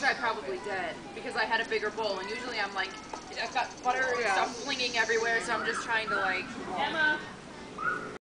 I probably did because I had a bigger bowl, and usually I'm like, I've got butter and stuff flinging everywhere, so I'm just trying to like. Emma.